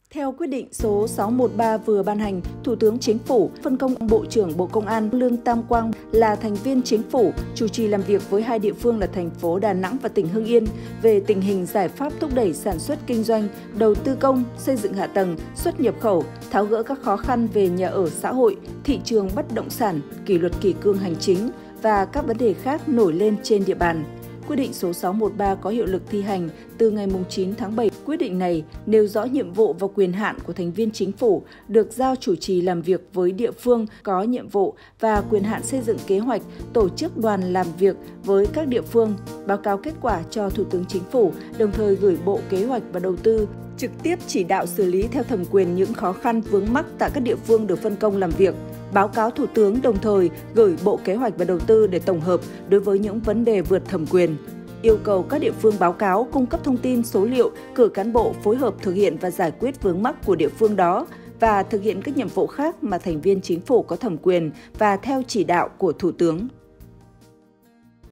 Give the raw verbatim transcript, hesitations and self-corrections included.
Theo quyết định số sáu một ba vừa ban hành, Thủ tướng Chính phủ phân công Bộ trưởng Bộ Công an Lương Tam Quang là thành viên Chính phủ chủ trì làm việc với hai địa phương là thành phố Đà Nẵng và tỉnh Hưng Yên về tình hình giải pháp thúc đẩy sản xuất kinh doanh, đầu tư công, xây dựng hạ tầng, xuất nhập khẩu, tháo gỡ các khó khăn về nhà ở xã hội, thị trường bất động sản, kỷ luật kỷ cương hành chính và các vấn đề khác nổi lên trên địa bàn. Quyết định số sáu một ba có hiệu lực thi hành từ ngày chín tháng bảy. Quyết định này nêu rõ nhiệm vụ và quyền hạn của thành viên chính phủ được giao chủ trì làm việc với địa phương có nhiệm vụ và quyền hạn xây dựng kế hoạch, tổ chức đoàn làm việc với các địa phương, báo cáo kết quả cho Thủ tướng Chính phủ, đồng thời gửi Bộ Kế hoạch và Đầu tư trực tiếp chỉ đạo xử lý theo thẩm quyền những khó khăn vướng mắc tại các địa phương được phân công làm việc. Báo cáo Thủ tướng đồng thời gửi Bộ Kế hoạch và Đầu tư để tổng hợp đối với những vấn đề vượt thẩm quyền. Yêu cầu các địa phương báo cáo, cung cấp thông tin, số liệu, cử cán bộ phối hợp thực hiện và giải quyết vướng mắc của địa phương đó và thực hiện các nhiệm vụ khác mà thành viên chính phủ có thẩm quyền và theo chỉ đạo của Thủ tướng.